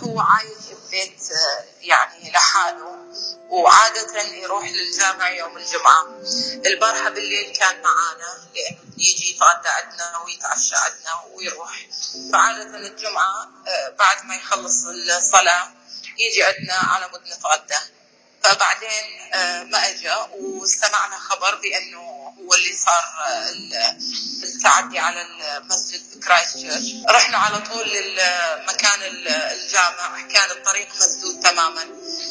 هو عايش ببيت يعني لحاله، وعادة يروح للجامع يوم الجمعة. البارحة بالليل كان معانا لأنه يجي يتغدى عندنا ويتعشى عندنا ويروح. فعادة الجمعة بعد ما يخلص الصلاة يجي عندنا على مود نتغدى. فبعدين ما اجى، واستمعنا خبر بانه هو اللي صار التعدي على المسجد بكرايست تشيرش. رحنا على طول لمكان الجامع، كان الطريق مسدود تماما،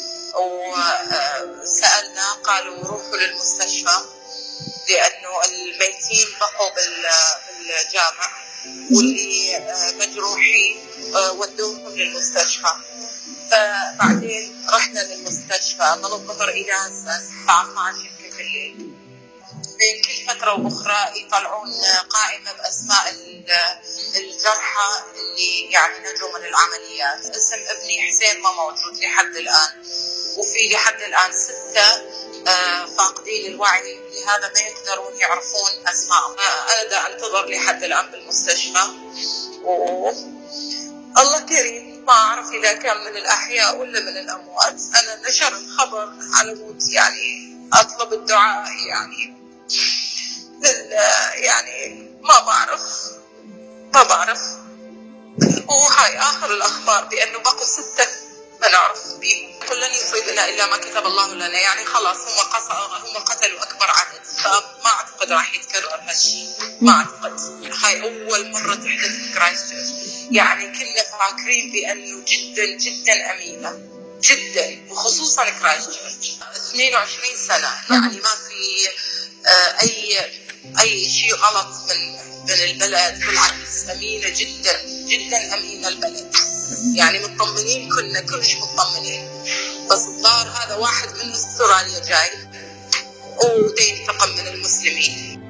وسألنا قالوا روحوا للمستشفى لأنه الميتين بقوا بالجامع واللي مجروحين ودوهم للمستشفى. فبعدين رحنا للمستشفى من الظهر إلى الساعة 12 بالليل. بين كل فترة وأخرى يطلعون قائمة بأسماء الجرحى اللي يعني نجوا من العمليات. اسم ابني حسين ما موجود لحد الآن، وفي لحد الآن 6 فاقدين الوعي، لهذا ما يقدرون يعرفون أسماء. أنا دا أنتظر لحد الآن بالمستشفى، الله كريم. ما أعرف إذا كان من الأحياء ولا من الأموات. أنا نشرت خبر على مود يعني أطلب الدعاء يعني ما بعرف. وهاي آخر الأخبار بأنه بقوا 6 ما نعرف بهم. لن يصيبنا إلا ما كتب الله لنا، يعني خلاص هم قتلوا أكبر عدد، فما أعتقد راح يتكرر هالشيء، ما أعتقد. هاي أول مرة تحدث في كرايست تشيرش، يعني كنا فاكرين بأنه جدا جدا أمينة جدا، وخصوصا كرايست تشيرش 22 سنة، يعني ما في أي شيء غلط من البلد، بالعكس أمينة جدا جدا، أمينة البلد، يعني مطمنين، كنا كلش مطمنين. بس الظاهر هذا واحد من استراليا جاي ودي ينتقم من المسلمين.